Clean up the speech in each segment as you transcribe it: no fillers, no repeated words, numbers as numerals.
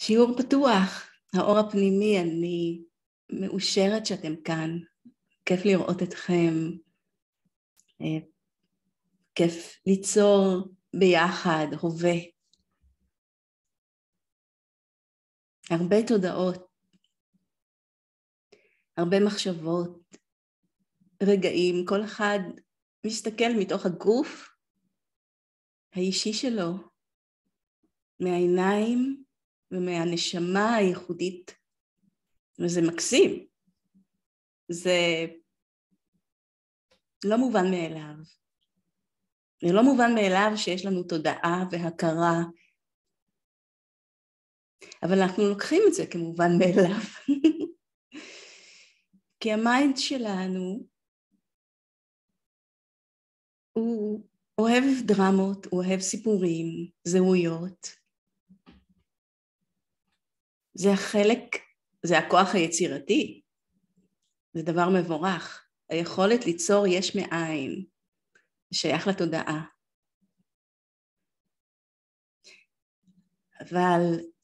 שיעור פתוח, האור הפנימי, אני מאושרת שאתם כאן, כיף לראות אתכם, כיף ליצור ביחד, הווה. הרבה תודעות, הרבה מחשבות, רגעים, כל אחד מסתכל מתוך הגוף האישי שלו, מהעיניים ומהנשמה הייחודית, וזה מקסים. זה לא מובן מאליו. זה לא מובן מאליו שיש לנו תודעה והכרה, אבל אנחנו לוקחים את זה כמובן מאליו. כי המיינד שלנו הוא אוהב דרמות, הוא אוהב סיפורים, זהויות. זה החלק, זה הכוח היצירתי. זה דבר מבורך. היכולת ליצור יש מאין, שייך לתודעה. אבל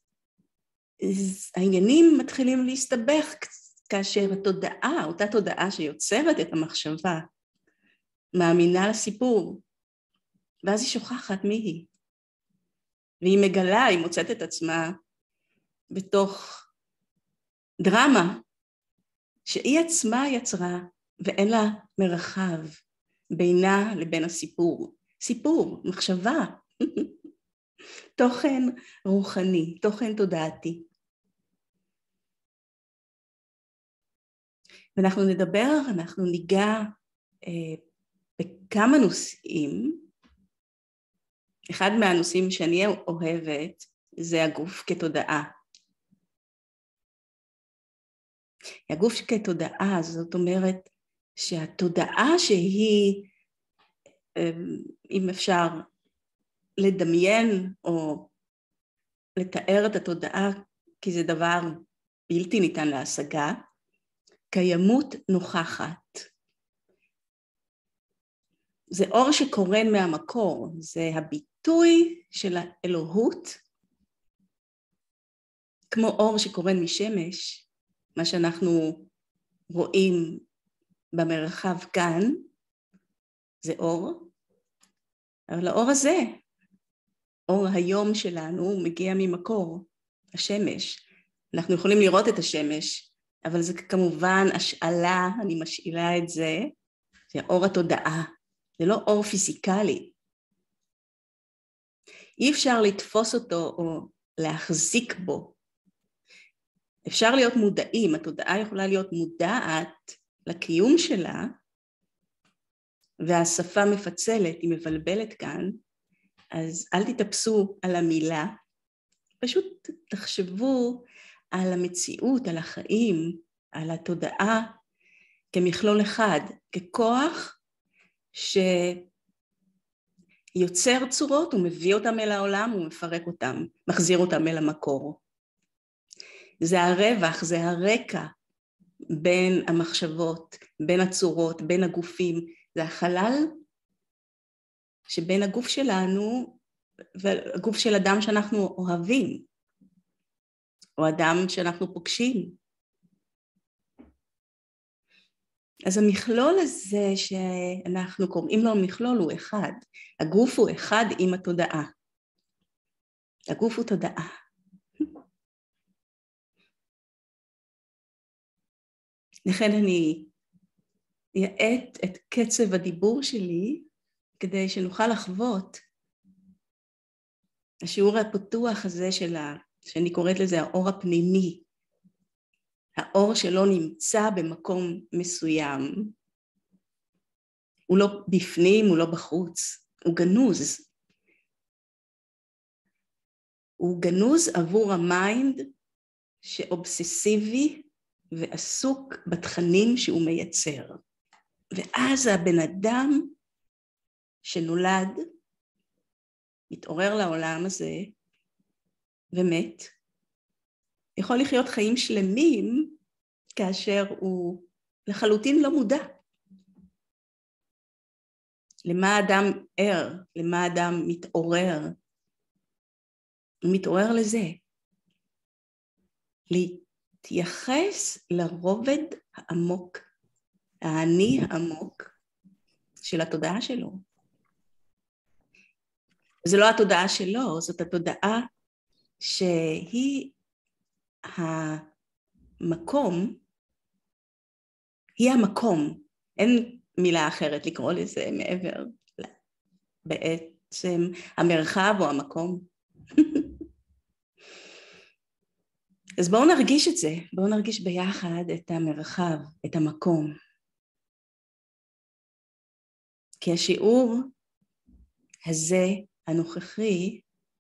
העניינים מתחילים להסתבך כאשר התודעה, אותה תודעה שיוצרת את המחשבה, מאמינה לסיפור, ואז היא שוכחת מי היא. והיא מגלה, היא מוצאת את עצמה בתוך דרמה שהיא עצמה יצרה ואין לה מרחב בינה לבין הסיפור. סיפור, מחשבה, תוכן רוחני, תוכן תודעתי. ואנחנו נדבר, אנחנו ניגע בכמה נושאים. אחד מהנושאים שאני אוהבת זה הגוף כתודעה. הגוף כתודעה, זאת אומרת שהתודעה שהיא, אם אפשר לדמיין או לתאר את התודעה, כי זה דבר בלתי ניתן להשגה, קיימות נוכחת. זה אור שקורן מהמקור, זה הביטוי של האלוהות, כמו אור שקורן משמש, מה שאנחנו רואים במרחב כאן, זה אור, אבל האור הזה, אור היום שלנו, מגיע ממקור, השמש. אנחנו יכולים לראות את השמש, אבל זה כמובן השאלה, אני משאילה את זה, זה אור התודעה, זה לא אור פיזיקלי. אי אפשר לתפוס אותו או להחזיק בו. אפשר להיות מודעים, התודעה יכולה להיות מודעת לקיום שלה, והשפה מפצלת, היא מבלבלת כאן, אז אל תתאפסו על המילה, פשוט תחשבו על המציאות, על החיים, על התודעה כמכלול אחד, ככוח שיוצר צורות, הוא מביא אותם אל העולם, הוא מפרק אותם, מחזיר אותם אל המקור. זה הרווח, זה הרקע בין המחשבות, בין הצורות, בין הגופים, זה החלל שבין הגוף שלנו והגוף של אדם שאנחנו אוהבים, או אדם שאנחנו פוגשים. אז המכלול הזה שאנחנו קוראים לו מכלול הוא אחד, הגוף הוא אחד עם התודעה. הגוף הוא תודעה. לכן אני אעט את קצב הדיבור שלי, כדי שנוכל לחוות השיעור הפתוח הזה שאני קוראת לזה האור הפנימי, האור שלא נמצא במקום מסוים, הוא לא בפנים, הוא לא בחוץ, הוא גנוז. הוא גנוז עבור המיינד שאובססיבי ועסוק בתכנים שהוא מייצר. ואז הבן אדם שנולד, מתעורר לעולם הזה ומת, יכול לחיות חיים שלמים כאשר הוא לחלוטין לא מודע. למה אדם ער, למה אדם מתעורר? הוא מתעורר לזה, להתייחס לרובד העמוק, האני העמוק של התודעה שלו. זה לא התודעה שלו, זאת התודעה שהיא המקום, היא המקום, אין מילה אחרת לקרוא לזה מעבר, בעצם המרחב או המקום. אז בואו נרגיש את זה, בואו נרגיש ביחד את המרחב, את המקום. כי השיעור הזה הנוכחי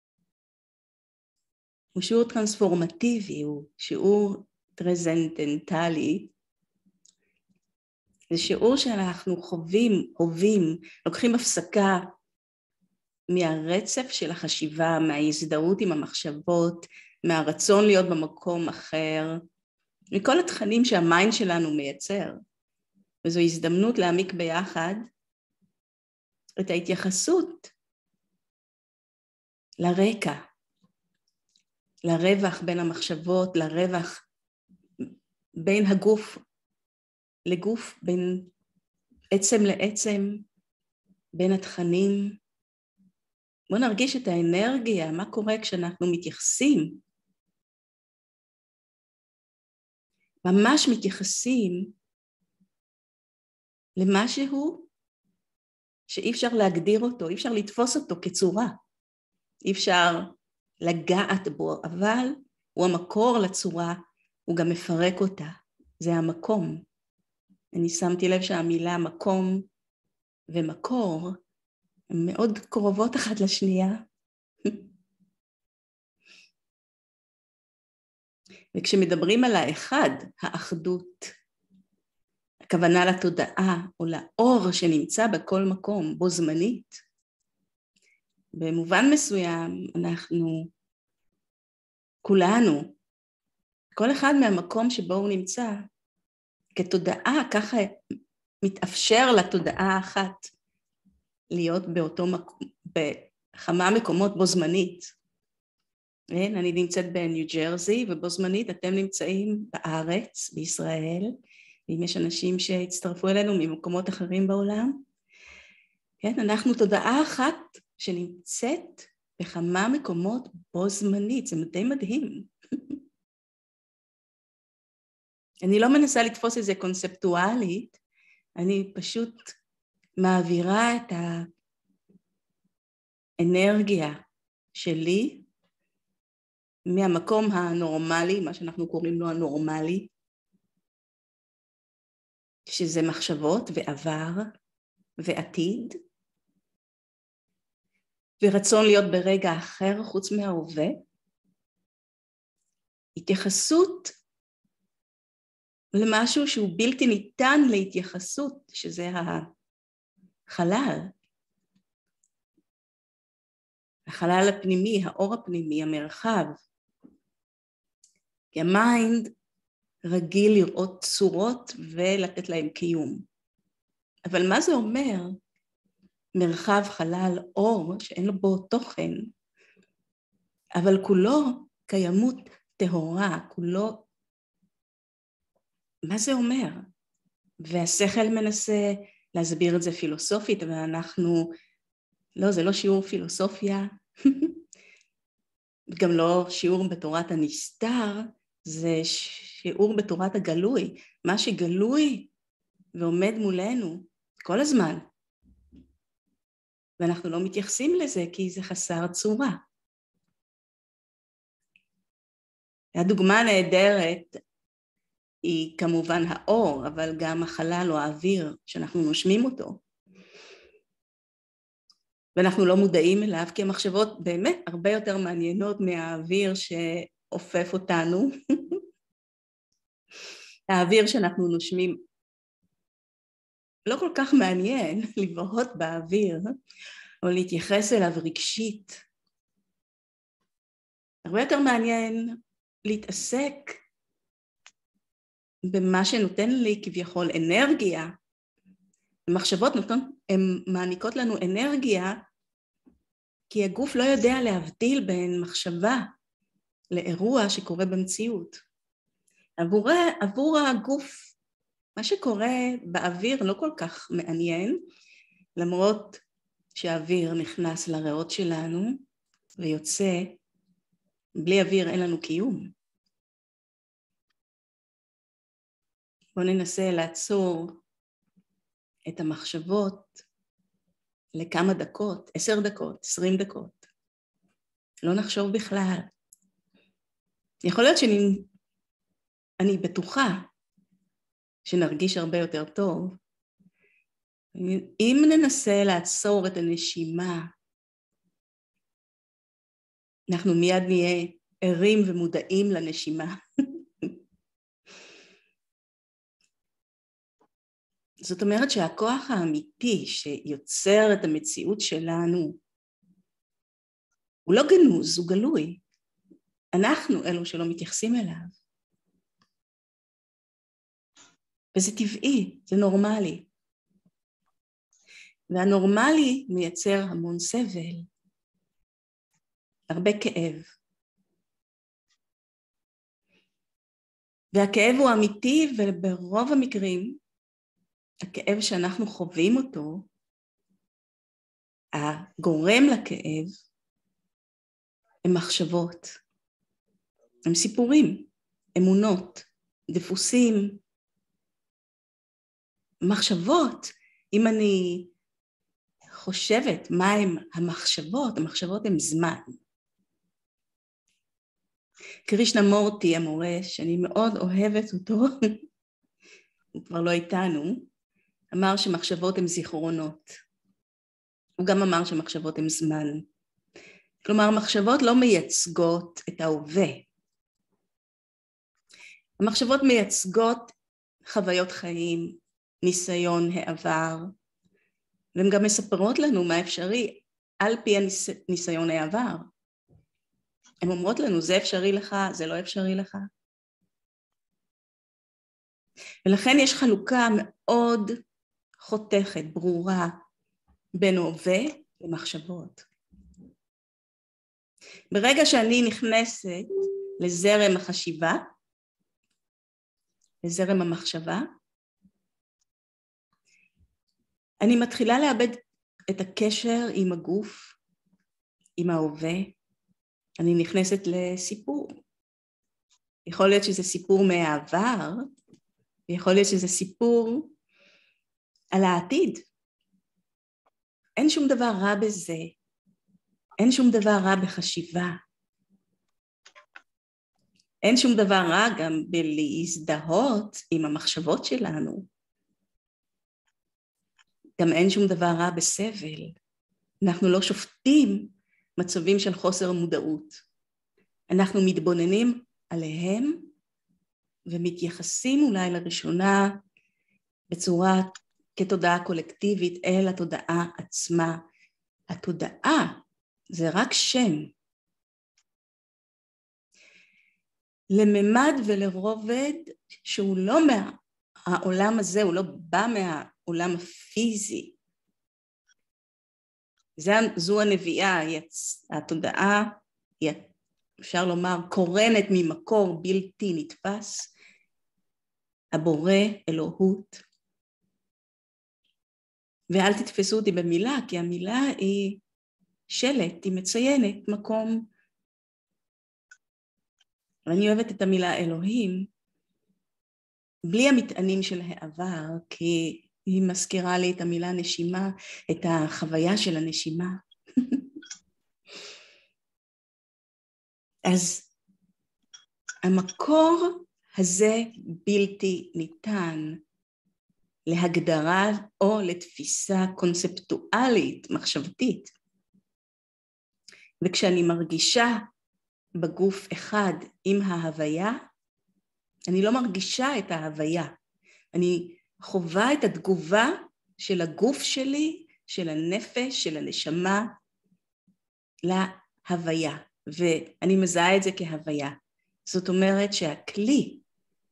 הוא שיעור טרנספורמטיבי, הוא שיעור טרנסצנדנטלי. זה שיעור שאנחנו חווים, לוקחים הפסקה מהרצף של החשיבה, מההזדהות עם המחשבות, מהרצון להיות במקום אחר, מכל התכנים שהמיינד שלנו מייצר. וזו הזדמנות להעמיק ביחד את ההתייחסות לרקע, לרווח בין המחשבות, לרווח בין הגוף לגוף, בין עצם לעצם, בין התכנים. בואו נרגיש את האנרגיה, מה קורה כשאנחנו מתייחסים. ממש מתייחסים למשהו שאי אפשר להגדיר אותו, אי אפשר לתפוס אותו כצורה, אי אפשר לגעת בו, אבל הוא המקור לצורה, הוא גם מפרק אותה, זה המקום. אני שמתי לב שהמילה מקום ומקור הן מאוד קרובות אחת לשנייה. וכשמדברים על האחד, האחדות, הכוונה לתודעה או לאור שנמצא בכל מקום, בו זמנית, במובן מסוים אנחנו כולנו, כל אחד מהמקום שבו הוא נמצא, כתודעה, ככה מתאפשר לתודעה האחת להיות באותו מקום, בכמה מקומות בו זמנית. אני נמצאת בניו ג'רזי, ובו זמנית אתם נמצאים בארץ, בישראל, ואם יש אנשים שהצטרפו אלינו ממקומות אחרים בעולם, כן, אנחנו תודעה אחת שנמצאת בכמה מקומות בו זמנית, זה די מדהים. אני לא מנסה לתפוס את זה קונספטואלית, אני פשוט מעבירה את האנרגיה שלי מהמקום הנורמלי, מה שאנחנו קוראים לו הנורמלי, שזה מחשבות ועבר ועתיד, ורצון להיות ברגע אחר חוץ מההווה, התייחסות למשהו שהוא בלתי ניתן להתייחסות, שזה החלל. החלל הפנימי, האור הפנימי, המרחב. כי המיינד רגיל לראות צורות ולתת להם קיום. אבל מה זה אומר? מרחב, חלל, אור, שאין לו בו תוכן, אבל כולו קיימות טהורה, כולו, מה זה אומר? והשכל מנסה להסביר את זה פילוסופית, אבל אנחנו, לא, זה לא שיעור פילוסופיה, גם לא שיעור בתורת הנסתר, זה שיעור בתורת הגלוי, מה שגלוי ועומד מולנו כל הזמן. ואנחנו לא מתייחסים לזה כי זה חסר צורה. הדוגמה הנהדרת היא כמובן האור, אבל גם החלל או האוויר שאנחנו נושמים אותו. ואנחנו לא מודעים אליו, כי המחשבות באמת הרבה יותר מעניינות מהאוויר שאופף אותנו. האוויר שאנחנו נושמים לא כל כך מעניין לבהות באוויר, או להתייחס אליו רגשית. הרבה יותר מעניין להתעסק במה שנותן לי כביכול אנרגיה. המחשבות הן מעניקות לנו אנרגיה, כי הגוף לא יודע להבדיל בין מחשבה לאירוע שקורה במציאות. עבור הגוף, מה שקורה באוויר לא כל כך מעניין, למרות שהאוויר נכנס לריאות שלנו ויוצא, בלי אוויר אין לנו קיום. בואו ננסה לעצור את המחשבות לכמה דקות, 10 דקות, 20 דקות. לא נחשוב בכלל. יכול להיות שאני בטוחה שנרגיש הרבה יותר טוב. אם ננסה לעצור את הנשימה, אנחנו מיד נהיה ערים ומודעים לנשימה. זאת אומרת שהכוח האמיתי שיוצר את המציאות שלנו, הוא לא גנוז, הוא גלוי. אנחנו אלו שלא מתייחסים אליו. וזה טבעי, זה נורמלי. והנורמלי מייצר המון סבל, הרבה כאב. והכאב הוא אמיתי, וברוב המקרים, הכאב שאנחנו חווים אותו, הגורם לכאב, הם מחשבות, הם סיפורים, אמונות, דפוסים, מחשבות. אם אני חושבת מה הם המחשבות, המחשבות הן זמן. קרישנה מורטי, המורה, שאני מאוד אוהבת אותו, הוא כבר לא איתנו, אמר שמחשבות הן זיכרונות. הוא גם אמר שמחשבות הן זמן. כלומר, מחשבות לא מייצגות את ההווה. המחשבות מייצגות חוויות חיים, ניסיון העבר, והן גם מספרות לנו מה אפשרי על פי הניסיון העבר. הן אומרות לנו, זה אפשרי לך, זה לא אפשרי לך. ולכן יש חלוקה מאוד חותכת, ברורה, בין הווה למחשבות. ברגע שאני נכנסת לזרם החשיבה, לזרם המחשבה, אני מתחילה לאבד את הקשר עם הגוף, עם ההווה. אני נכנסת לסיפור. יכול להיות שזה סיפור מהעבר, ויכול להיות שזה סיפור על העתיד. אין שום דבר רע בזה. אין שום דבר רע בחשיבה. אין שום דבר רע גם בלהזדהות עם המחשבות שלנו. גם אין שום דבר רע בסבל. אנחנו לא שופטים מצבים של חוסר מודעות. אנחנו מתבוננים עליהם ומתייחסים אולי לראשונה בצורה כתודעה קולקטיבית אל התודעה עצמה. התודעה זה רק שם. לממד ולרובד שהוא לא מהעולם הזה, הוא לא בא מהעולם הפיזי. זו הנביאה, התודעה, אפשר לומר, קורנת ממקור בלתי נתפס, הבורא, אלוהות. ואל תתפסו אותי במילה, כי המילה היא שלט, היא מציינת מקום. ואני אוהבת את המילה אלוהים, בלי המטענים של העבר, כי היא מזכירה לי את המילה נשימה, את החוויה של הנשימה. אז המקור הזה בלתי ניתן להגדרה או לתפיסה קונספטואלית, מחשבתית. וכשאני מרגישה בגוף אחד עם ההוויה, אני לא מרגישה את ההוויה. אני חווה את התגובה של הגוף שלי, של הנפש, של הנשמה, להוויה. ואני מזהה את זה כהוויה. זאת אומרת שהכלי,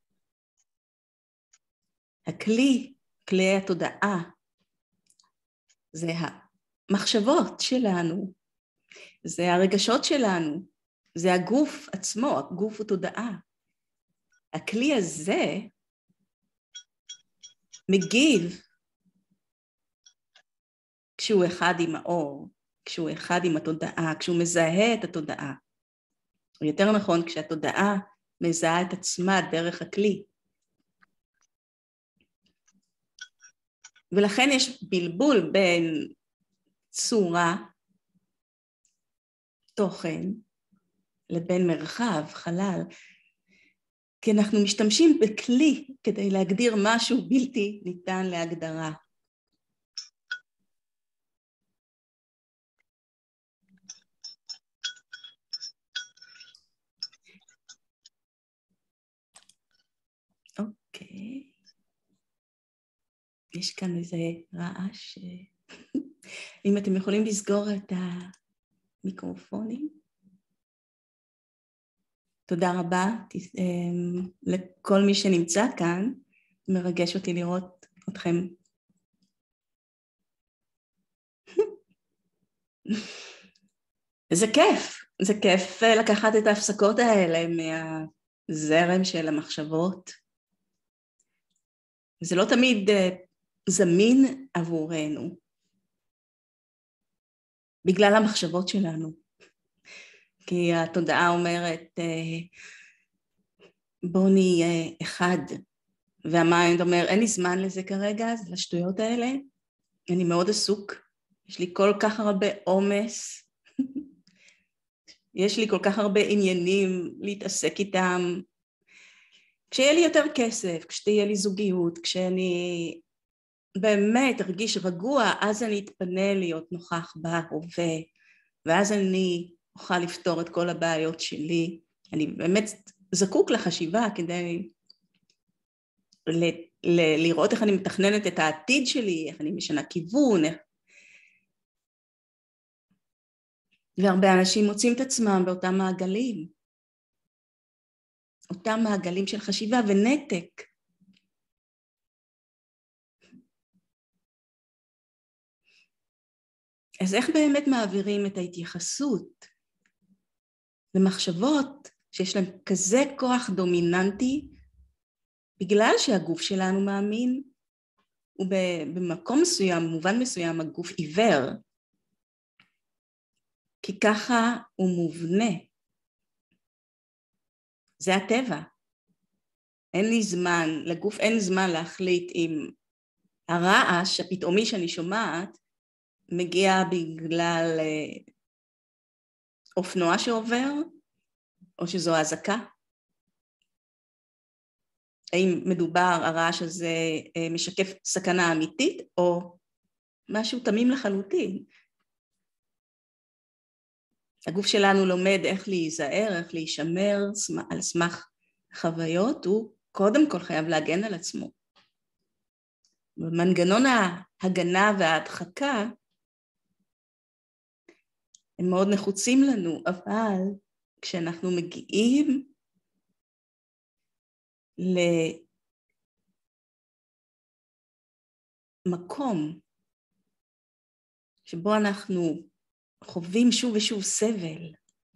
כלי התודעה, זה המחשבות שלנו, זה הרגשות שלנו, זה הגוף עצמו, הגוף הוא תודעה. הכלי הזה מגיב כשהוא אחד עם האור, כשהוא אחד עם התודעה, כשהוא מזהה את התודעה. או יותר נכון, כשהתודעה מזהה את עצמה דרך הכלי. ולכן יש בלבול בין צורה, תוכן, לבין מרחב, חלל, כי אנחנו משתמשים בכלי כדי להגדיר משהו בלתי ניתן להגדרה. אוקיי. יש כאן איזה רעש. אם אתם יכולים לסגור את המיקרופונים. תודה רבה לכל מי שנמצא כאן. מרגש אותי לראות אתכם. זה כיף. זה כיף לקחת את ההפסקות האלה מהזרם של המחשבות. זה לא תמיד זמין עבורנו, בגלל המחשבות שלנו. כי התודעה אומרת, בוא נהיה אחד, והמיינד אומר, אין לי זמן לזה כרגע, לשטויות האלה, אני מאוד עסוק, יש לי כל כך הרבה עומס, יש לי כל כך הרבה עניינים להתעסק איתם, כשיהיה לי יותר כסף, כשתהיה לי זוגיות, כשאני באמת ארגיש רגוע, אז אני אתפנה להיות נוכח בהווה, ואז אני אוכל לפתור את כל הבעיות שלי. אני באמת זקוק לחשיבה כדי לראות איך אני מתכננת את העתיד שלי, איך אני משנה כיוון. והרבה אנשים מוצאים את עצמם באותם מעגלים. אותם מעגלים של חשיבה ונתק. אז איך באמת מעבירים את ההתייחסות למחשבות שיש להם כזה כוח דומיננטי, בגלל שהגוף שלנו מאמין, ובמקום מסוים, במובן מסוים, הגוף עיוור, כי ככה הוא מובנה. זה הטבע. אין לי זמן, לגוף אין זמן להחליט אם הרעש הפתאומי שאני שומעת, מגיע בגלל אופנוע שעובר, או שזו הזקה. האם מדובר, הרעש הזה משקף סכנה אמיתית, או משהו תמים לחלוטין. הגוף שלנו לומד איך להיזהר, איך להישמר על סמך חוויות, הוא קודם כל חייב להגן על עצמו. במנגנון ההגנה וההדחקה, הם מאוד נחוצים לנו, אבל כשאנחנו מגיעים למקום שבו אנחנו חווים שוב ושוב סבל,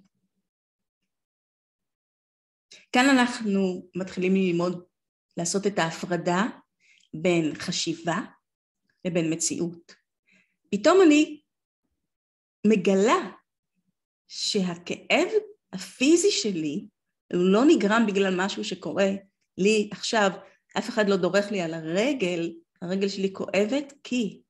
כאן אנחנו מתחילים ללמוד לעשות את ההפרדה בין חשיבה לבין מציאות. פתאום אני מגלה שהכאב הפיזי שלי הוא לא נגרם בגלל משהו שקורה לי עכשיו, אף אחד לא דורך לי על הרגל שלי כואבת, כי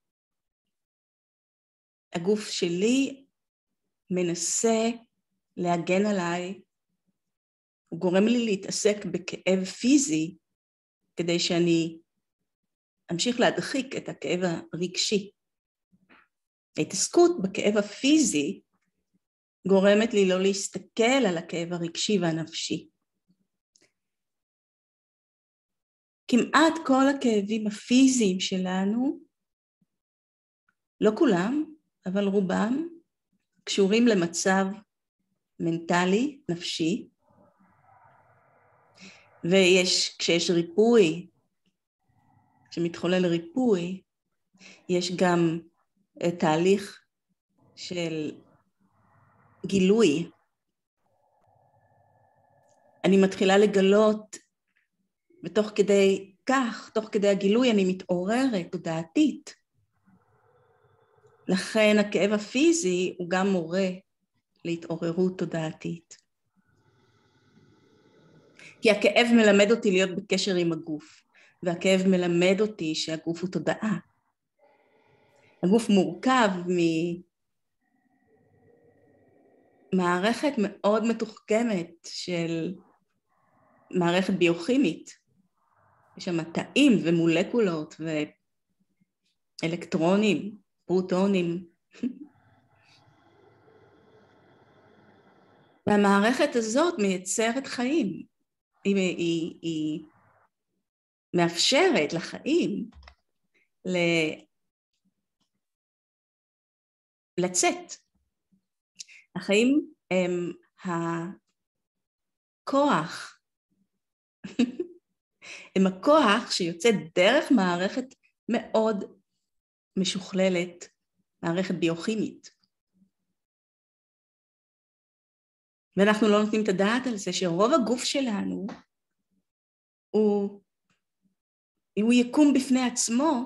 הגוף שלי מנסה להגן עליי, הוא גורם לי להתעסק בכאב פיזי, כדי שאני אמשיך להדחיק את הכאב הרגשי. ההתעסקות בכאב הפיזי גורמת לי לא להסתכל על הכאב הרגשי והנפשי. כמעט כל הכאבים הפיזיים שלנו, לא כולם, אבל רובם, קשורים למצב מנטלי, נפשי, וכשיש ריפוי, כשמתחולל ריפוי, יש גם תהליך של גילוי. אני מתחילה לגלות ותוך כדי כך, תוך כדי הגילוי, אני מתעוררת תודעתית. לכן הכאב הפיזי הוא גם מורה להתעוררות תודעתית. כי הכאב מלמד אותי להיות בקשר עם הגוף, והכאב מלמד אותי שהגוף הוא תודעה. הגוף מורכב ממערכת מאוד מתוחכמת של מערכת ביוכימית. יש שם תאים ומולקולות ואלקטרונים, פרוטונים. והמערכת הזאת מייצרת חיים. היא מאפשרת לחיים לצאת. החיים הם הכוח. הם הכוח שיוצא דרך מערכת מאוד משוכללת, מערכת ביוכימית. ואנחנו לא נותנים את הדעת על זה שרוב הגוף שלנו הוא יקום בפני עצמו,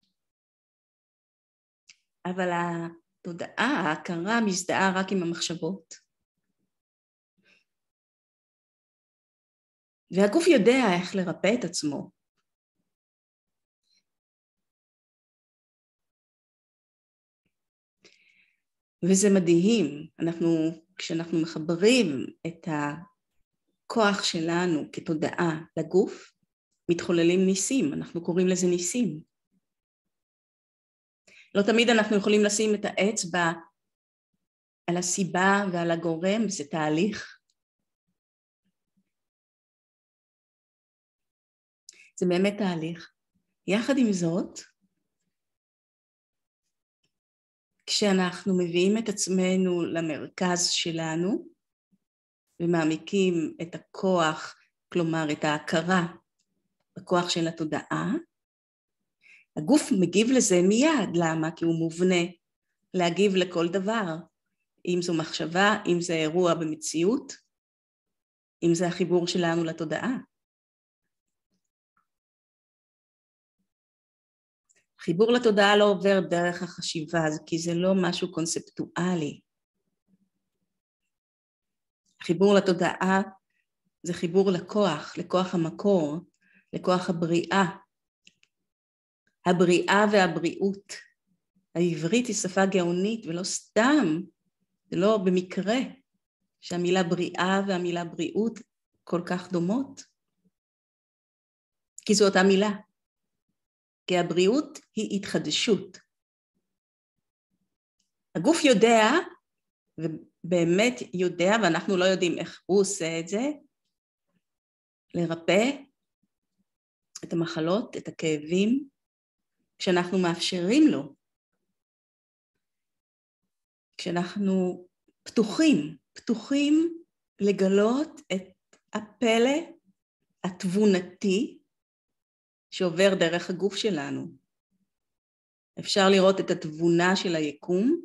אבל התודעה, ההכרה, מזדהה רק עם המחשבות. והגוף יודע איך לרפא את עצמו. וזה מדהים, כשאנחנו מחברים את הכוח שלנו כתודעה לגוף, מתחוללים ניסים, אנחנו קוראים לזה ניסים. לא תמיד אנחנו יכולים לשים את האצבע על הסיבה ועל הגורם, זה תהליך. זה באמת תהליך. יחד עם זאת, כשאנחנו מביאים את עצמנו למרכז שלנו, ומעמיקים את הכוח, כלומר את ההכרה, בכוח של התודעה, הגוף מגיב לזה מיד. למה? כי הוא מובנה להגיב לכל דבר. אם זו מחשבה, אם זה אירוע במציאות, אם זה החיבור שלנו לתודעה. חיבור לתודעה לא עובר דרך החשיבה, כי זה לא משהו קונספטואלי. חיבור לתודעה זה חיבור לכוח, לכוח המקור, לכוח הבריאה. הבריאה והבריאות. העברית היא שפה גאונית, ולא סתם, זה לא במקרה שהמילה בריאה והמילה בריאות כל כך דומות. כי זו אותה מילה. כי הבריאות היא התחדשות. הגוף יודע, ובאמת יודע, ואנחנו לא יודעים איך הוא עושה את זה, לרפא את המחלות, את הכאבים, כשאנחנו מאפשרים לו. כשאנחנו פתוחים לגלות את הפלא התבונתי, שעובר דרך הגוף שלנו. אפשר לראות את התבונה של היקום,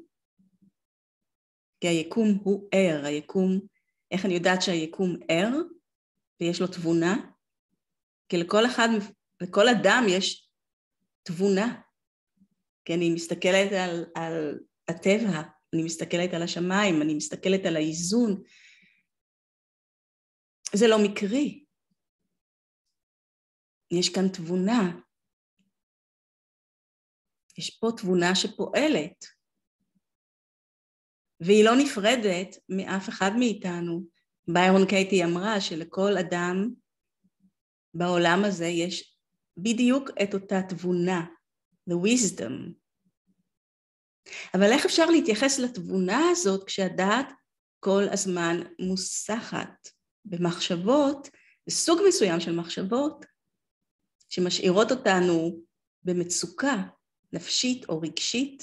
כי היקום הוא ער, איך אני יודעת שהיקום ער, ויש לו תבונה? כי לכל אדם יש תבונה, כי אני מסתכלת על הטבע, אני מסתכלת על השמיים, אני מסתכלת על האיזון, זה לא מקרי. יש כאן תבונה. יש פה תבונה שפועלת. והיא לא נפרדת מאף אחד מאיתנו. ביירון קייטי אמרה שלכל אדם בעולם הזה יש בדיוק את אותה תבונה, the wisdom. אבל איך אפשר להתייחס לתבונה הזאת כשהדעת כל הזמן מוסחת במחשבות, בסוג מסוים של מחשבות, שמשאירות אותנו במצוקה נפשית או רגשית.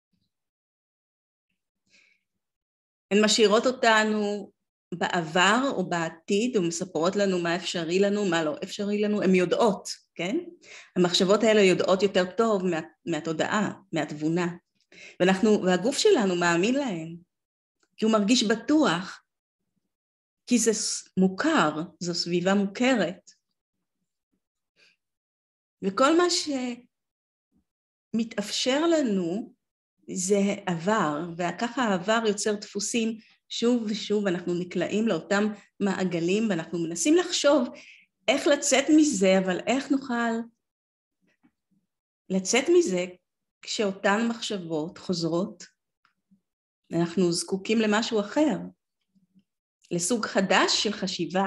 הן משאירות אותנו בעבר או בעתיד, ומספרות לנו מה אפשרי לנו, מה לא אפשרי לנו, הן יודעות, כן? המחשבות האלה יודעות יותר טוב מהתודעה, מהתבונה. והגוף שלנו מאמין להן, כי הוא מרגיש בטוח, כי זה מוכר, זו סביבה מוכרת. וכל מה שמתאפשר לנו זה עבר, וככה העבר יוצר דפוסים שוב ושוב, אנחנו נקלעים לאותם מעגלים, ואנחנו מנסים לחשוב איך לצאת מזה, אבל איך נוכל לצאת מזה כשאותן מחשבות חוזרות, אנחנו זקוקים למשהו אחר, לסוג חדש של חשיבה.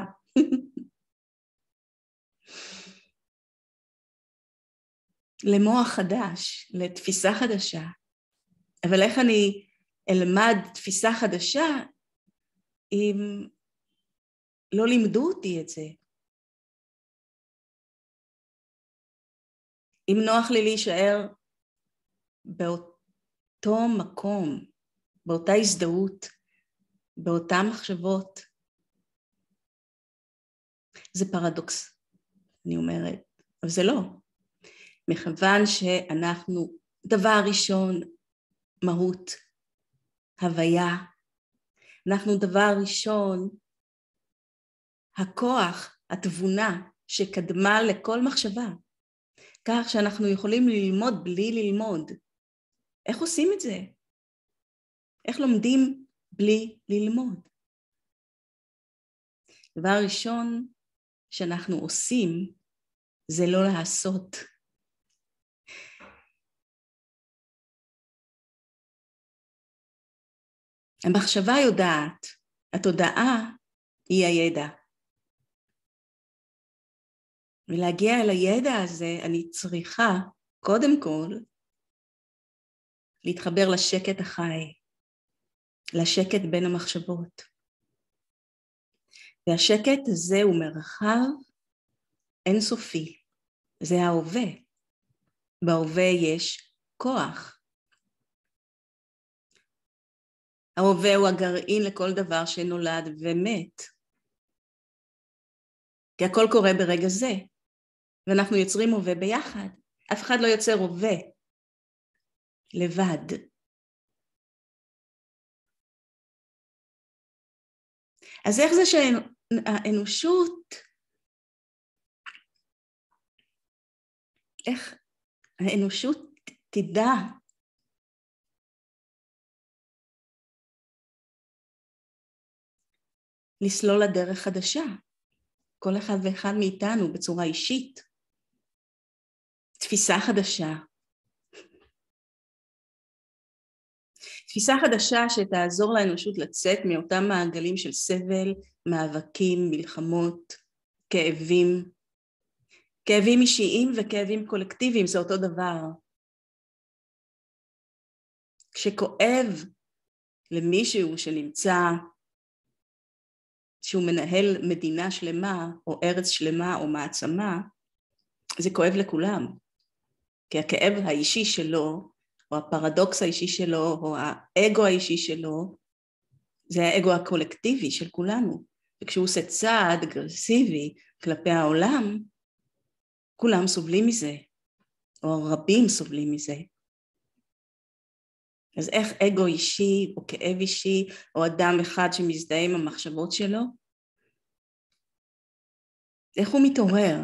למוח חדש, לתפיסה חדשה. אבל איך אני אלמד תפיסה חדשה אם לא לימדו אותי את זה? אם נוח לי להישאר באותו מקום, באותה הזדהות, באותן מחשבות, זה פרדוקס, אני אומרת, אבל זה לא. מכיוון שאנחנו, דבר ראשון, מהות, הוויה, אנחנו דבר ראשון, הכוח, התבונה שקדמה לכל מחשבה, כך שאנחנו יכולים ללמוד בלי ללמוד. איך עושים את זה? איך לומדים בלי ללמוד? דבר ראשון שאנחנו עושים זה לא לעשות. המחשבה יודעת, התודעה היא הידע. ולהגיע אל הידע הזה אני צריכה קודם כל להתחבר לשקט החי, לשקט בין המחשבות. והשקט הזה הוא מרחב אינסופי, זה ההווה. בהווה יש כוח. ההווה הוא הגרעין לכל דבר שנולד ומת. כי הכל קורה ברגע זה, ואנחנו יוצרים הווה ביחד. אף אחד לא יוצר הווה לבד. אז איך זה שהאנושות, איך האנושות תדע לסלול לדרך חדשה, כל אחד ואחד מאיתנו בצורה אישית, תפיסה חדשה, תפיסה חדשה שתעזור לאנושות לצאת מאותם מעגלים של סבל, מאבקים, מלחמות, כאבים, כאבים אישיים וכאבים קולקטיביים, זה אותו דבר. כשכואב למישהו שנמצא, שהוא מנהל מדינה שלמה, או ארץ שלמה, או מעצמה, זה כואב לכולם. כי הכאב האישי שלו, או הפרדוקס האישי שלו, או האגו האישי שלו, זה האגו הקולקטיבי של כולנו. וכשהוא עושה צעד אגרסיבי כלפי העולם, כולם סובלים מזה, או רבים סובלים מזה. אז איך אגו אישי, או כאב אישי, או אדם אחד שמזדהה עם המחשבות שלו, איך הוא מתעורר?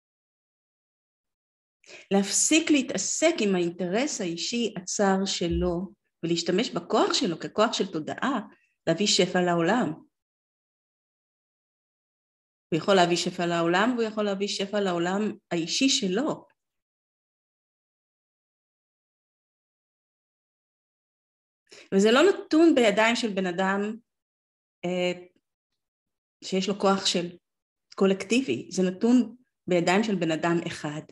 להפסיק להתעסק עם האינטרס האישי הצר שלו, ולהשתמש בכוח שלו ככוח של תודעה, להביא שפע לעולם. הוא יכול להביא שפע לעולם, והוא יכול להביא שפע לעולם האישי שלו. וזה לא נתון בידיים של בן אדם שיש לו כוח של קולקטיבי, זה נתון בידיים של בן אדם אחד.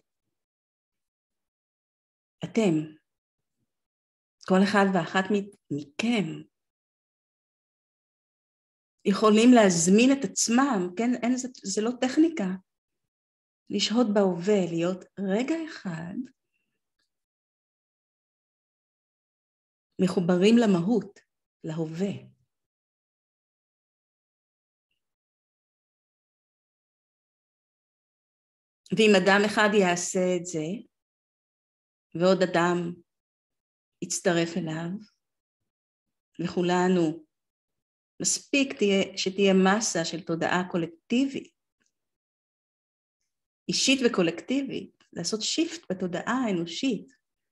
אתם, כל אחד ואחת מכם, יכולים להזמין את עצמם, כן? זה לא טכניקה. לשהות בהווה, להיות רגע אחד, מחוברים למהות, להווה. ואם אדם אחד יעשה את זה, ועוד אדם יצטרף אליו, וכולנו מספיק שתהיה מסה של תודעה קולקטיבית, אישית וקולקטיבית, לעשות שיפט בתודעה האנושית.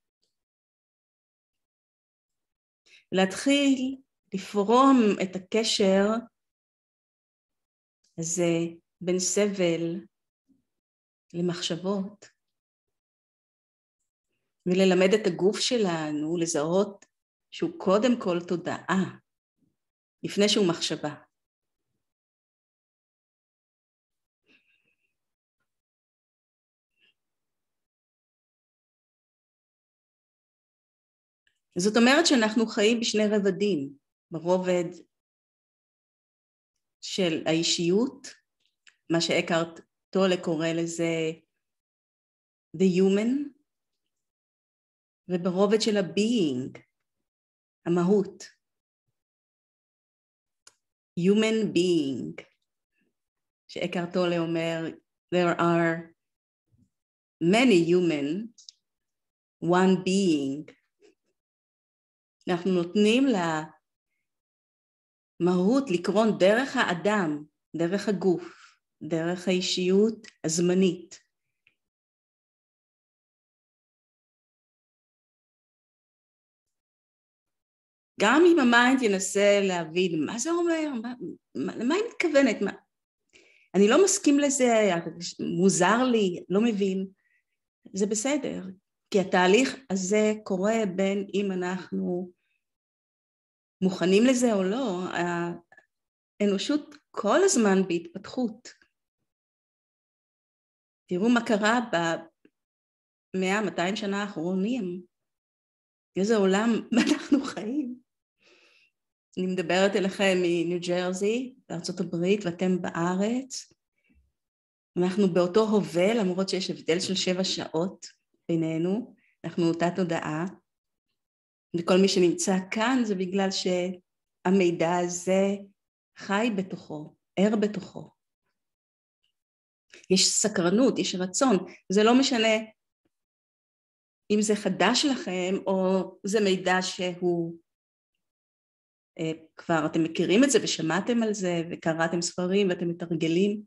להתחיל לפרום את הקשר הזה בין סבל למחשבות, וללמד את הגוף שלנו לזהות שהוא קודם כל תודעה, לפני שהוא מחשבה. זאת אומרת שאנחנו חיים בשני רבדים, ברובד של האישיות, מה שאקהרט טולה קורא לזה the human, וברובד של ה-being, המהות, human being, שאקהרט טולה אומר, there are many human, one being. אנחנו נותנים למהות לקרון דרך האדם, דרך הגוף, דרך האישיות הזמנית. גם אם המיינד ינסה להבין מה זה אומר, למה היא מתכוונת, אני לא מסכים לזה, מוזר לי, לא מבין, זה בסדר, כי התהליך הזה קורה בין אם אנחנו מוכנים לזה או לא, האנושות כל הזמן בהתפתחות. תראו מה קרה ב100-200 שנה האחרונים, איזה עולם אנחנו חיים. אני מדברת אליכם מניו ג'רזי, בארצות הברית, ואתם בארץ. אנחנו באותו הווה, למרות שיש הבדל של 7 שעות בינינו, אנחנו אותה תודעה. וכל מי שנמצא כאן זה בגלל שהמידע הזה חי בתוכו, ער בתוכו. יש סקרנות, יש רצון, זה לא משנה אם זה חדש לכם או זה מידע שהוא כבר אתם מכירים את זה ושמעתם על זה וקראתם ספרים ואתם מתרגלים.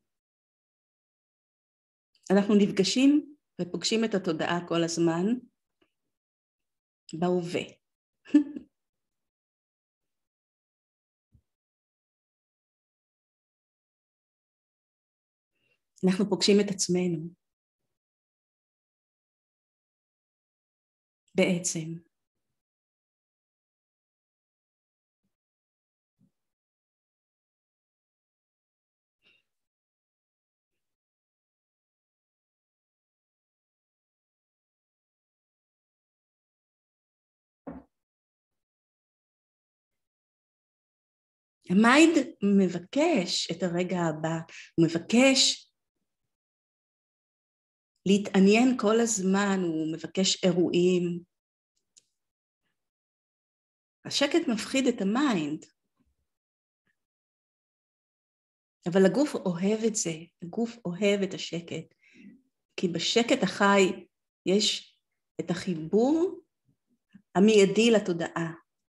אנחנו נפגשים ופוגשים את התודעה כל הזמן בהווה. אנחנו פוגשים את עצמנו. בעצם. המיינד מבקש את הרגע הבא, הוא מבקש להתעניין כל הזמן, הוא מבקש אירועים. השקט מפחיד את המיינד, אבל הגוף אוהב את זה, הגוף אוהב את השקט, כי בשקט החי יש את החיבור המיידי לתודעה.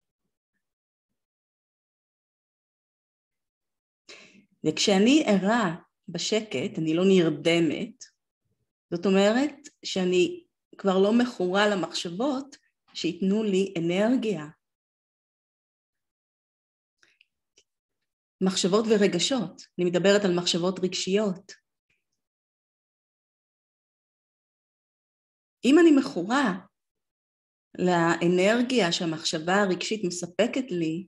וכשאני ערה בשקט, אני לא נרדמת, זאת אומרת שאני כבר לא מכורה למחשבות שיתנו לי אנרגיה. מחשבות ורגשות, אני מדברת על מחשבות רגשיות. אם אני מכורה לאנרגיה שהמחשבה הרגשית מספקת לי,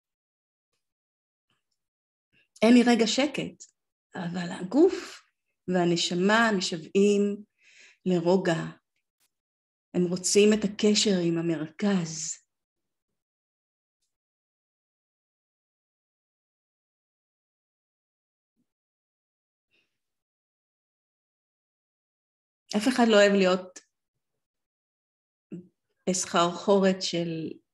אין לי רגע שקט, אבל הגוף והנשמה משוועים לרוגע. הם רוצים את הקשר עם המרכז. אף אחד לא אוהב להיות בסחרחורת של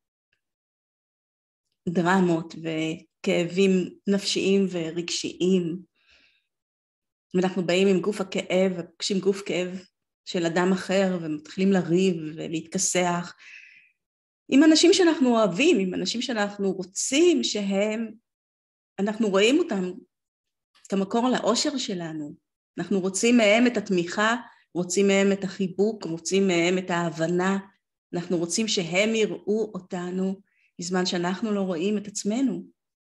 דרמות וכאבים נפשיים ורגשיים. ואנחנו באים עם גוף הכאב, ופוגשים גוף כאב של אדם אחר, ומתחילים לריב ולהתכסח. עם אנשים שאנחנו אוהבים, עם אנשים שאנחנו רוצים אנחנו רואים אותם כמקור לאושר שלנו. אנחנו רוצים מהם את התמיכה רוצים מהם את החיבוק, רוצים מהם את ההבנה, אנחנו רוצים שהם יראו אותנו בזמן שאנחנו לא רואים את עצמנו.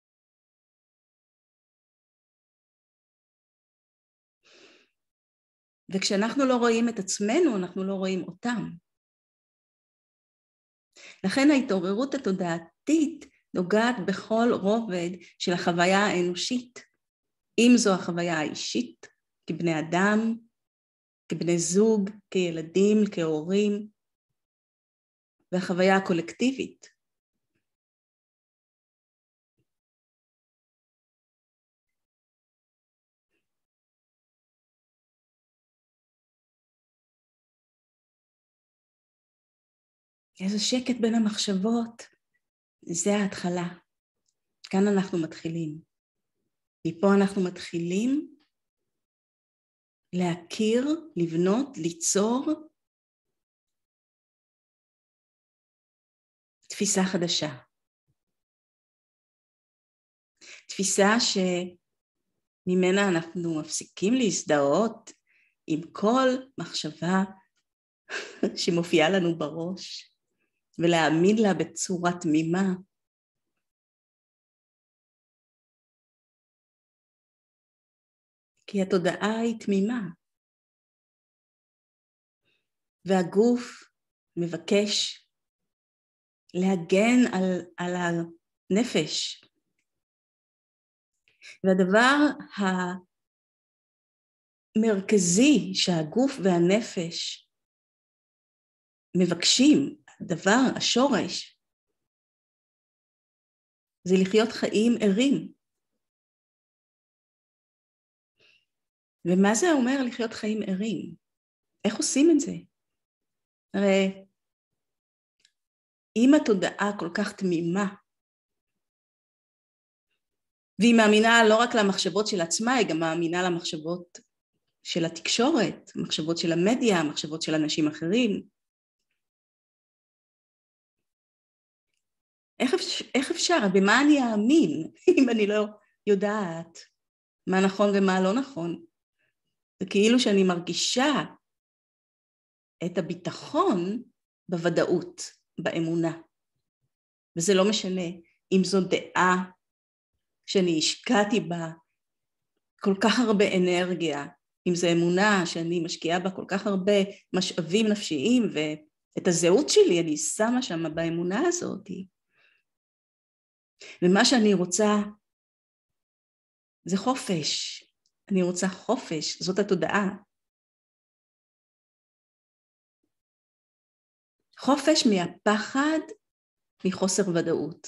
וכשאנחנו לא רואים את עצמנו, אנחנו לא רואים אותם. לכן ההתעוררות התודעתית נוגעת בכל רובד של החוויה האנושית, אם זו החוויה האישית, כבני אדם, כבני זוג, כילדים, כהורים, והחוויה הקולקטיבית. איזה שקט בין המחשבות, זה ההתחלה. כאן אנחנו מתחילים. מפה אנחנו מתחילים להכיר, לבנות, ליצור תפיסה חדשה. תפיסה שממנה אנחנו מפסיקים להזדהות עם כל מחשבה שמופיעה לנו בראש, ולהעמיד לה בצורה תמימה. כי התודעה היא תמימה. והגוף מבקש להגן על הנפש. והדבר המרכזי שהגוף והנפש מבקשים, הדבר, השורש, זה לחיות חיים ערים. ומה זה אומר לחיות חיים ערים? איך עושים את זה? הרי אם התודעה כל כך תמימה, והיא מאמינה לא רק למחשבות של עצמה, היא גם מאמינה למחשבות של התקשורת, מחשבות של המדיה, מחשבות של אנשים אחרים. איך אפשר? במה אני אאמין אם אני לא יודעת מה נכון ומה לא נכון? זה כאילו שאני מרגישה את הביטחון בוודאות, באמונה. וזה לא משנה אם זו דעה שאני השקעתי בה כל כך הרבה אנרגיה, אם זו אמונה שאני משקיעה בה כל כך הרבה משאבים נפשיים, ואת הזהות שלי אני שמה שם באמונה הזאת. ומה שאני רוצה זה חופש. אני רוצה חופש, זאת התודעה. חופש מהפחד, מחוסר ודאות.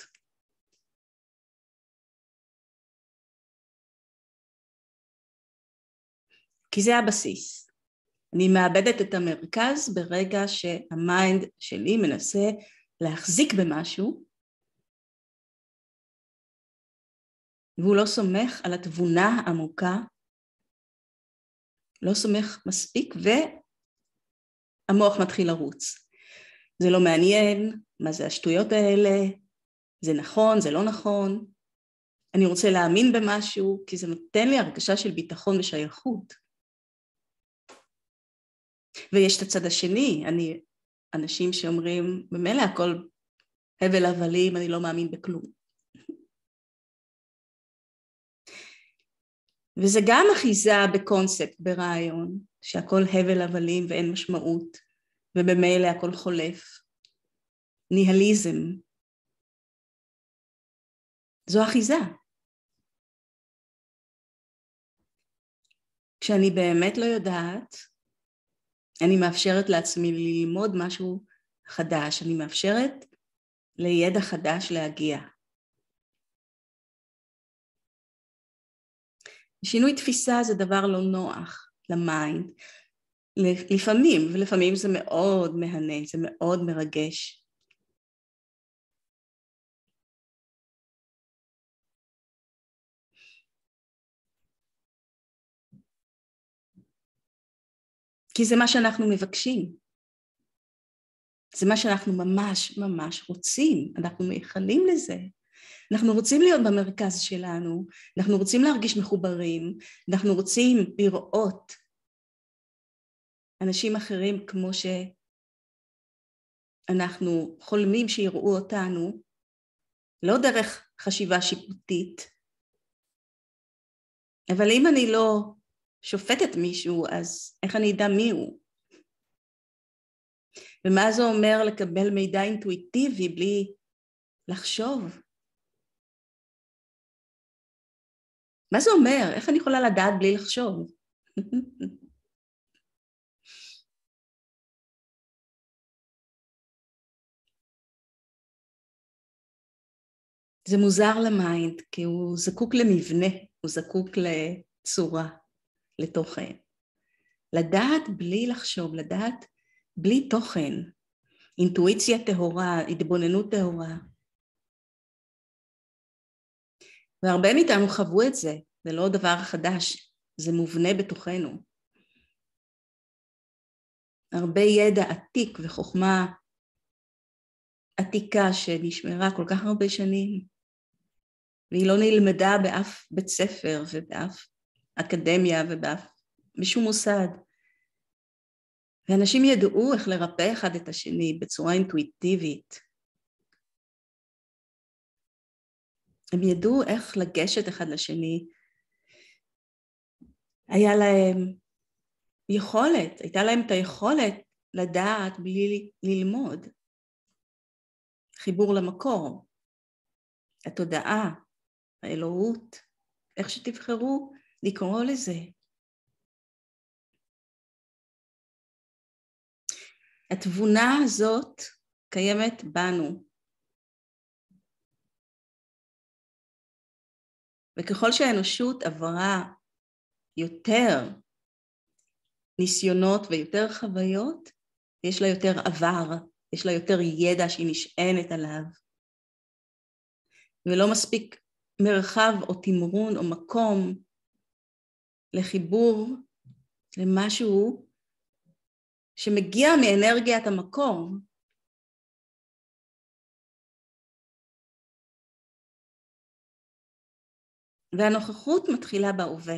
כי זה הבסיס. אני מאבדת את המרכז ברגע שהמיינד שלי מנסה להחזיק במשהו, והוא לא סומך על התבונה העמוקה, לא סומך מספיק, והמוח מתחיל לרוץ. זה לא מעניין, מה זה השטויות האלה, זה נכון, זה לא נכון, אני רוצה להאמין במשהו, כי זה נותן לי הרגשה של ביטחון ושייכות. ויש את הצד השני, אנשים שאומרים, במילא הכל הבל הבלים, אני לא מאמין בכלום. וזה גם אחיזה בקונספט, ברעיון, שהכל הבל הבלים ואין משמעות, ובמילא הכל חולף. ניהליזם. זו אחיזה. כשאני באמת לא יודעת, אני מאפשרת לעצמי ללמוד משהו חדש, אני מאפשרת לידע חדש להגיע. שינוי תפיסה זה דבר לא נוח למיינד, לפעמים, ולפעמים זה מאוד מהנה, זה מאוד מרגש. כי זה מה שאנחנו מבקשים. זה מה שאנחנו ממש ממש רוצים, אנחנו מייחלים לזה. אנחנו רוצים להיות במרכז שלנו, אנחנו רוצים להרגיש מחוברים, אנחנו רוצים לראות אנשים אחרים כמו שאנחנו חולמים שיראו אותנו, לא דרך חשיבה שיפוטית, אבל אם אני לא שופטת מישהו, אז איך אני אדע מי הוא? ומה זה אומר לקבל מידע אינטואיטיבי בלי לחשוב? מה זה אומר? איך אני יכולה לדעת בלי לחשוב? זה מוזר למיינד, כי הוא זקוק למבנה, הוא זקוק לצורה, לתוכן. לדעת בלי לחשוב, לדעת בלי תוכן, אינטואיציה טהורה, התבוננות טהורה. והרבה מאיתנו חוו את זה, זה לא דבר חדש, זה מובנה בתוכנו. הרבה ידע עתיק וחוכמה עתיקה שנשמרה כל כך הרבה שנים, והיא לא נלמדה באף בית ספר ובאף אקדמיה ובשום מוסד. ואנשים ידעו איך לרפא אחד את השני בצורה אינטואיטיבית. הם ידעו איך לגשת אחד לשני. הייתה להם את היכולת לדעת בלי ללמוד. חיבור למקור, התודעה, האלוהות, איך שתבחרו לקרוא לזה. התבונה הזאת קיימת בנו. וככל שהאנושות עברה יותר ניסיונות ויותר חוויות, יש לה יותר עבר, יש לה יותר ידע שהיא נשענת עליו. ולא מספיק מרחב או תמרון או מקום לחיבור למשהו שמגיע מאנרגיית המקור. והנוכחות מתחילה בהווה.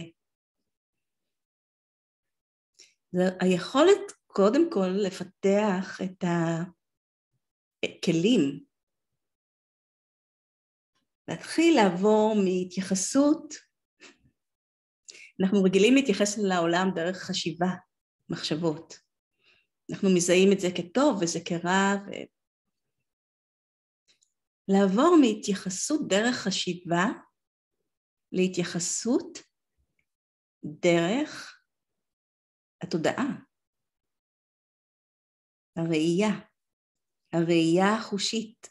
זה היכולת קודם כל לפתח את הכלים. להתחיל לעבור מהתייחסות, אנחנו רגילים להתייחס לעולם דרך חשיבה, מחשבות. אנחנו מזהים את זה כטוב וזה כרע, לעבור מהתייחסות דרך חשיבה להתייחסות דרך התודעה, הראייה החושית.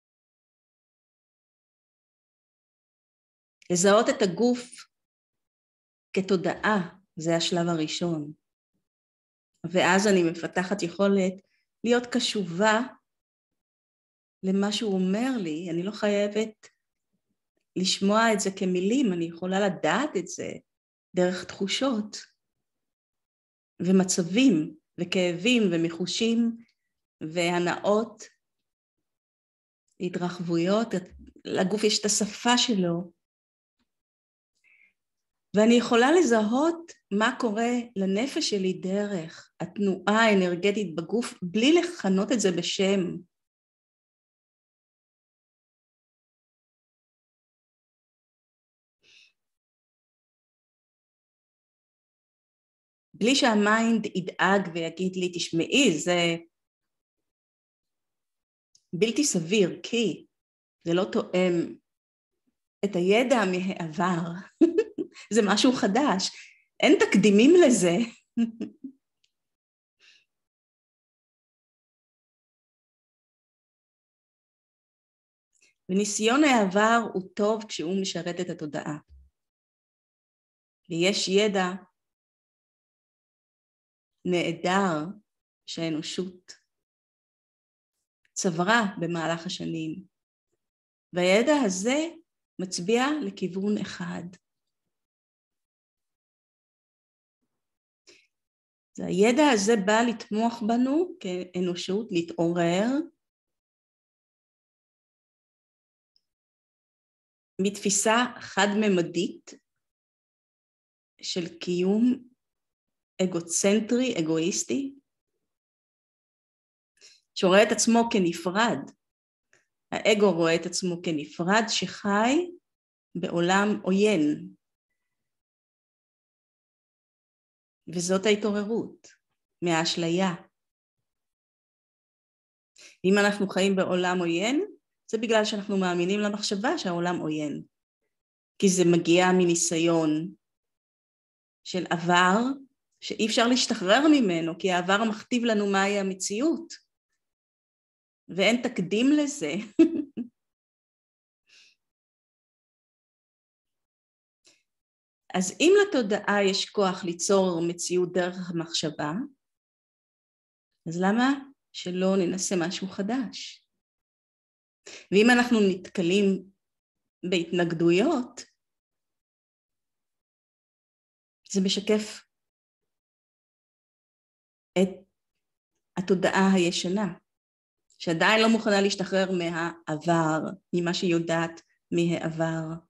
לזהות את הגוף כתודעה, זה השלב הראשון. ואז אני מפתחת יכולת להיות קשובה למה שהוא אומר לי. אני לא חייבת לשמוע את זה כמילים, אני יכולה לדעת את זה דרך תחושות ומצבים וכאבים ומחושים והנאות, התרחבויות. לגוף יש את השפה שלו, ואני יכולה לזהות מה קורה לנפש שלי דרך התנועה האנרגטית בגוף, בלי לכנות את זה בשם. בלי שהמיינד ידאג ויגיד לי, תשמעי, זה בלתי סביר, כי זה לא תואם את הידע מהעבר. זה משהו חדש, אין תקדימים לזה. וניסיון העבר הוא טוב כשהוא משרת את התודעה. ויש ידע נהדר שהאנושות צברה במהלך השנים. והידע הזה מצביע לכיוון אחד. הידע הזה בא לתמוך בנו כאנושות, להתעורר מתפיסה חד-ממדית של קיום אגוצנטרי, אגואיסטי, שרואה את עצמו כנפרד. האגו רואה את עצמו כנפרד שחי בעולם עוין. וזאת ההתעוררות מהאשליה. אם אנחנו חיים בעולם עוין, זה בגלל שאנחנו מאמינים למחשבה שהעולם עוין. כי זה מגיע מניסיון של עבר שאי אפשר להשתחרר ממנו, כי העבר מכתיב לנו מהי המציאות. ואין תקדים לזה. אז אם לתודעה יש כוח ליצור מציאות דרך המחשבה, אז למה שלא ננסה משהו חדש? ואם אנחנו נתקלים בהתנגדויות, זה משקף את התודעה הישנה, שעדיין לא מוכנה להשתחרר מהעבר, ממה שהיא יודעת מהעבר.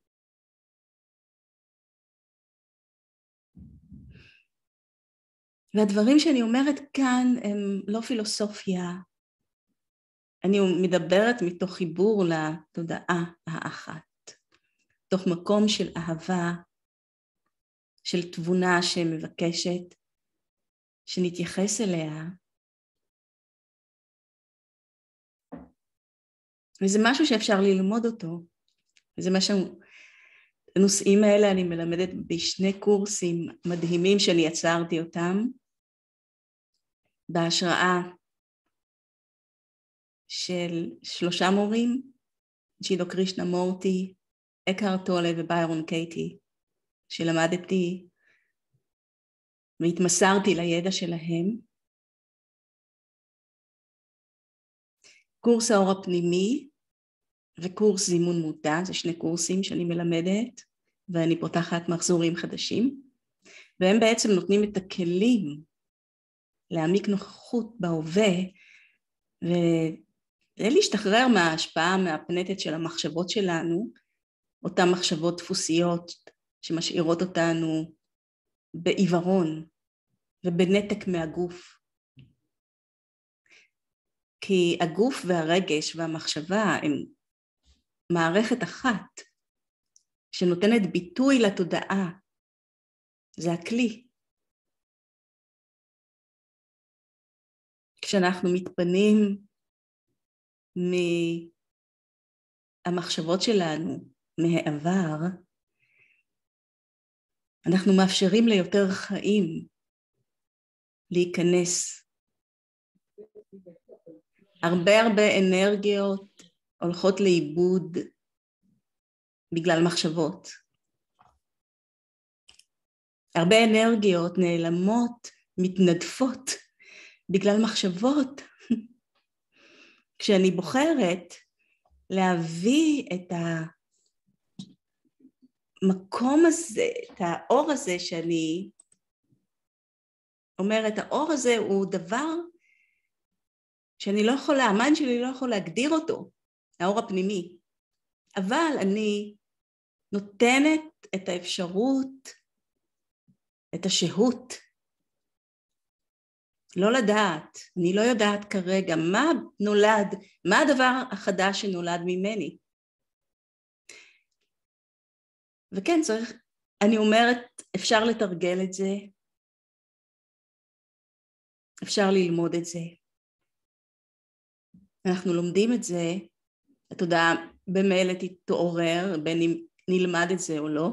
והדברים שאני אומרת כאן הם לא פילוסופיה. אני מדברת מתוך חיבור לתודעה האחת, תוך מקום של אהבה, של תבונה שמבקשת, שנתייחס אליה. וזה משהו שאפשר ללמוד אותו. וזה משהו, הנושאים האלה אני מלמדת בשני קורסים מדהימים שאני יצרתי אותם, בהשראה של 3 מורים, ג'ידו קרישנמורטי, אקהרט טולה וביירון קייטי, שלמדתי והתמסרתי לידע שלהם. קורס האור הפנימי וקורס זימון מודע, זה 2 קורסים שאני מלמדת, ואני פותחת מחזורים חדשים, והם בעצם נותנים את הכלים להעמיק נוכחות בהווה, ולהשתחרר מההשפעה מהפנטת של המחשבות שלנו, אותן מחשבות דפוסיות שמשאירות אותנו בעיוורון ובנתק מהגוף. כי הגוף והרגש והמחשבה הם מערכת אחת שנותנת ביטוי לתודעה. זה הכלי. כשאנחנו מתפנים מהמחשבות שלנו, מהעבר, אנחנו מאפשרים ליותר חיים להיכנס. הרבה אנרגיות הולכות לאיבוד בגלל מחשבות. הרבה אנרגיות נעלמות, מתנדפות בגלל מחשבות. כשאני בוחרת להביא את המקום הזה, את האור הזה שאני אומרת, האור הזה הוא דבר שאני לא יכולה, המיינד שלי לא יכול להגדיר אותו, האור הפנימי. אבל אני נותנת את האפשרות, את השהות, לא לדעת, אני לא יודעת כרגע מה נולד, מה הדבר החדש שנולד ממני. וכן צריך, אני אומרת, אפשר לתרגל את זה, אפשר ללמוד את זה. אנחנו לומדים את זה, התודעה במילא תתעורר, בין אם נלמד את זה או לא.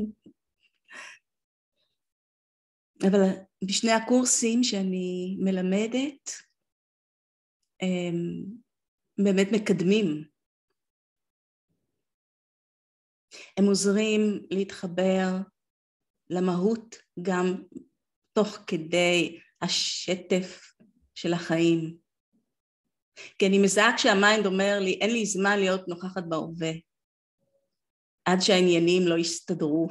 אבל בשני הקורסים שאני מלמדת, באמת מקדמים. הם עוזרים להתחבר למהות גם תוך כדי השטף של החיים. כי אני מזהה כשהמיינד אומר לי, אין לי זמן להיות נוכחת בהווה, עד שהעניינים לא יסתדרו.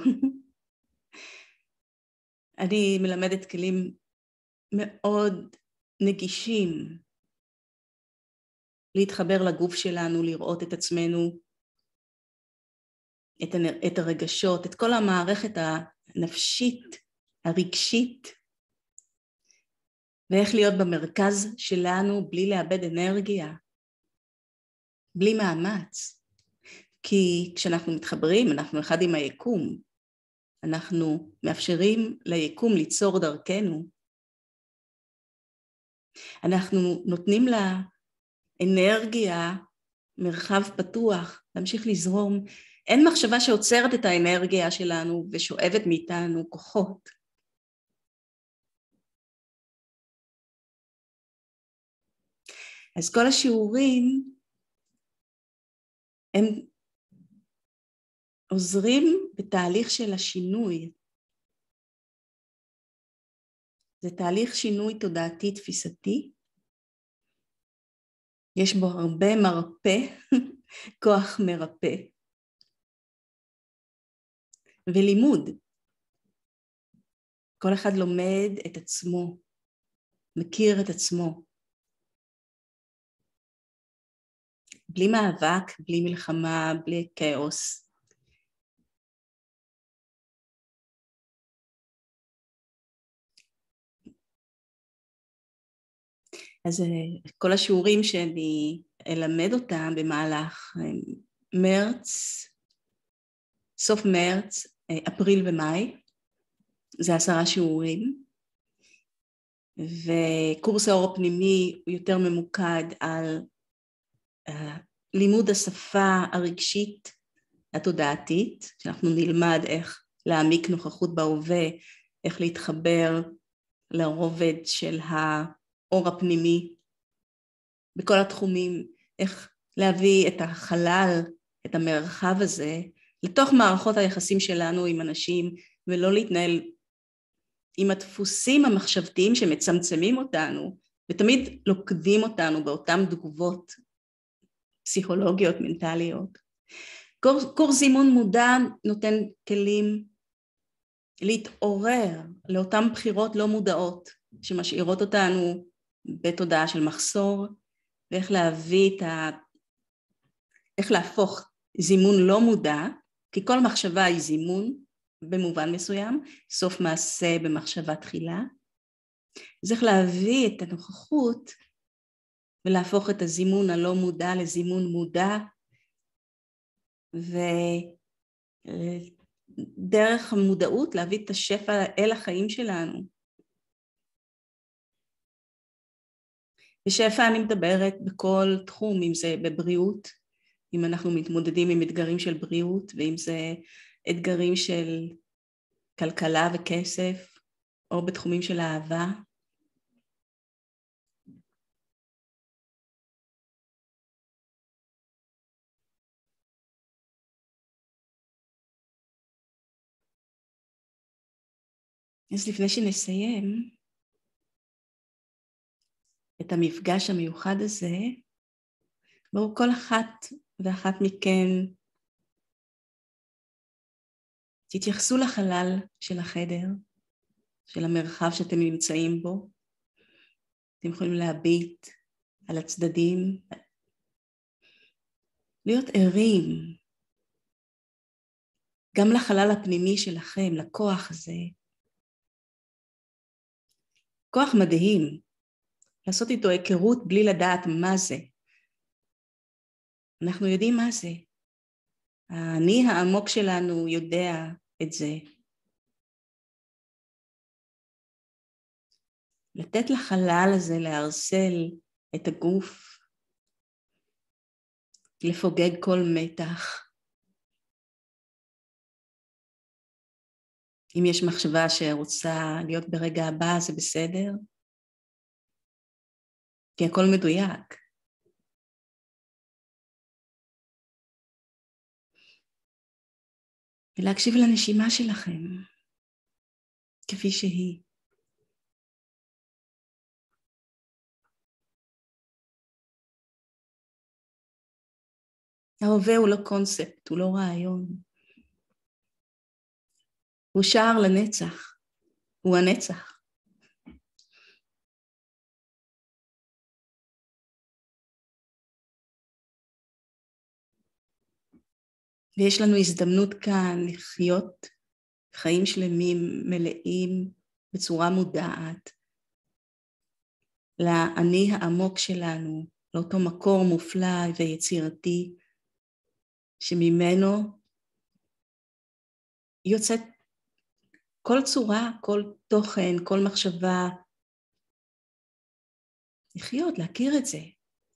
אני מלמדת כלים מאוד נגישים, להתחבר לגוף שלנו, לראות את עצמנו, את הרגשות, את כל המערכת הנפשית, הרגשית, ואיך להיות במרכז שלנו בלי לאבד אנרגיה, בלי מאמץ. כי כשאנחנו מתחברים, אנחנו אחד עם היקום, אנחנו מאפשרים ליקום ליצור דרכנו, אנחנו נותנים לאנרגיה מרחב פתוח, להמשיך לזרום. אין מחשבה שעוצרת את האנרגיה שלנו ושואבת מאיתנו כוחות. אז כל השיעורים הם עוזרים בתהליך של השינוי. זה תהליך שינוי תודעתי תפיסתי. יש בו הרבה מרפא, כוח מרפא. ולימוד. כל אחד לומד את עצמו, מכיר את עצמו. בלי מאבק, בלי מלחמה, בלי כאוס. אז כל השיעורים שאני אלמד אותם במהלך מרץ, סוף מרץ, אפריל ומאי, זה 10 שיעורים, וקורס האור הפנימי הוא יותר ממוקד על לימוד השפה הרגשית התודעתית, שאנחנו נלמד איך להעמיק נוכחות בהווה, איך להתחבר לרובד של האור הפנימי בכל התחומים, איך להביא את החלל, את המרחב הזה, לתוך מערכות היחסים שלנו עם אנשים, ולא להתנהל עם הדפוסים המחשבתיים שמצמצמים אותנו, ותמיד לוקדים אותנו באותן תגובות פסיכולוגיות, מנטליות. קורס זימון מודע נותן כלים להתעורר לאותן בחירות לא מודעות, שמשאירות אותנו בתודעה של מחסור, ואיך להביא איך להפוך זימון לא מודע, כי כל מחשבה היא זימון במובן מסוים, סוף מעשה במחשבה תחילה. אז איך להביא את הנוכחות ולהפוך את הזימון הלא מודע לזימון מודע, ודרך המודעות להביא את השפע אל החיים שלנו. בשפע אני מדברת בכל תחום, אם זה בבריאות, אם אנחנו מתמודדים עם אתגרים של בריאות, ואם זה אתגרים של כלכלה וכסף, או בתחומים של אהבה. אז לפני שנסיים את המפגש המיוחד הזה, בואו כל אחת ואחת מכן תתייחסו לחלל של החדר, של המרחב שאתם נמצאים בו. אתם יכולים להביט על הצדדים, להיות ערים גם לחלל הפנימי שלכם, לכוח הזה. כוח מדהים, לעשות איתו היכרות בלי לדעת מה זה. אנחנו יודעים מה זה. האני העמוק שלנו יודע את זה. לתת לחלל הזה להרסל את הגוף, לפוגג כל מתח. אם יש מחשבה שרוצה להיות ברגע הבא, זה בסדר, כי הכל מדויק. ולהקשיב לנשימה שלכם, כפי שהיא. ההווה הוא לא קונספט, הוא לא רעיון. הוא שער לנצח, הוא הנצח. ויש לנו הזדמנות כאן לחיות חיים שלמים, מלאים, בצורה מודעת. לאני העמוק שלנו, לאותו מקור מופלא ויצירתי, שממנו יוצאת כל צורה, כל תוכן, כל מחשבה, לחיות, להכיר את זה.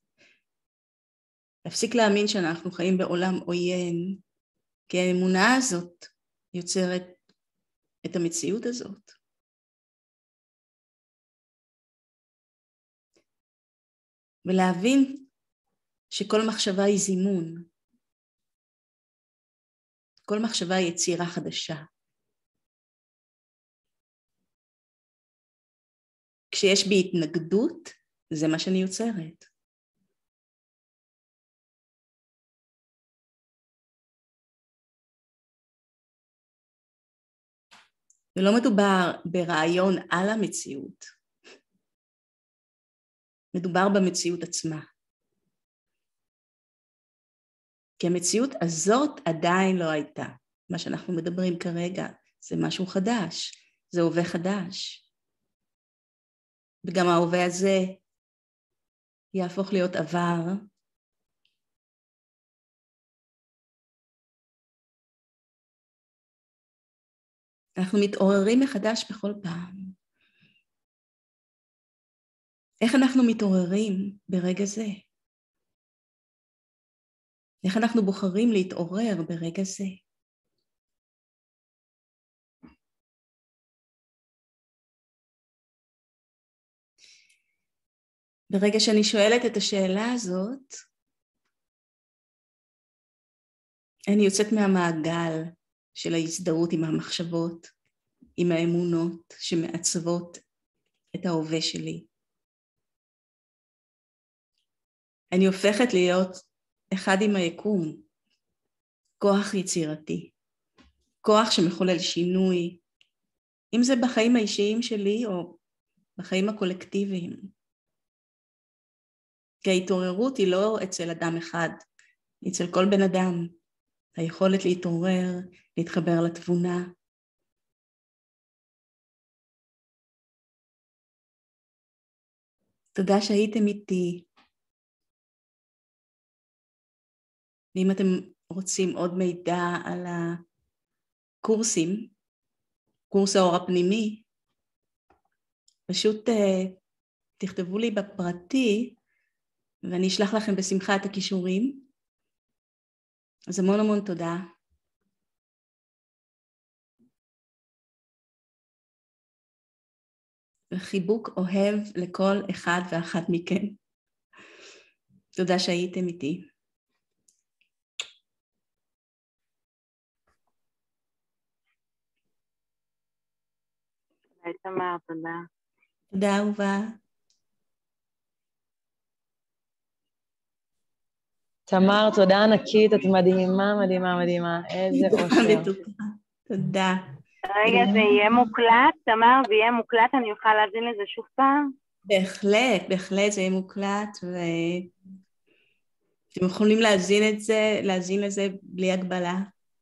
להפסיק להאמין שאנחנו חיים בעולם עוין, כי האמונה הזאת יוצרת את המציאות הזאת. ולהבין שכל מחשבה היא זימון, כל מחשבה היא יצירה חדשה. כשיש בי התנגדות, זה מה שאני יוצרת. ולא מדובר ברעיון על המציאות, מדובר במציאות עצמה. כי המציאות הזאת עדיין לא הייתה. מה שאנחנו מדברים כרגע זה משהו חדש, זה הווה חדש. וגם ההווה הזה יהפוך להיות עבר. אנחנו מתעוררים מחדש בכל פעם. איך אנחנו מתעוררים ברגע זה? איך אנחנו בוחרים להתעורר ברגע זה? ברגע שאני שואלת את השאלה הזאת, אני יוצאת מהמעגל של ההזדהות עם המחשבות, עם האמונות שמעצבות את ההווה שלי. אני הופכת להיות אחד עם היקום, כוח יצירתי, כוח שמחולל שינוי, אם זה בחיים האישיים שלי או בחיים הקולקטיביים. כי ההתעוררות היא לא אצל אדם אחד, היא אצל כל בן אדם. היכולת להתעורר, להתחבר לתבונה. תודה שהייתם איתי. ואם אתם רוצים עוד מידע על הקורסים, קורס האור הפנימי, פשוט תכתבו לי בפרטי, ואני אשלח לכם בשמחה את הכישורים. אז המון המון תודה. וחיבוק אוהב לכל אחד ואחת מכם. תודה שהייתם איתי. היי תמר, תודה. תודה אהובה. תמר, תודה ענקית, את מדהימה, מדהימה, מדהימה. איזה אושר. תודה. רגע, זה יהיה מוקלט, תמר, זה יהיה מוקלט, אני אוכל להאזין לזה שוב פעם? בהחלט, בהחלט זה יהיה מוקלט, ואתם יכולים להאזין לזה בלי הגבלה.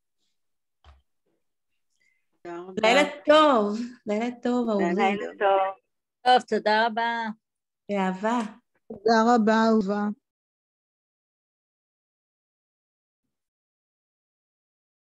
לילה טוב, לילה טוב, אהובים. לילה טוב. טוב, תודה רבה. באהבה. תודה רבה, אהובה.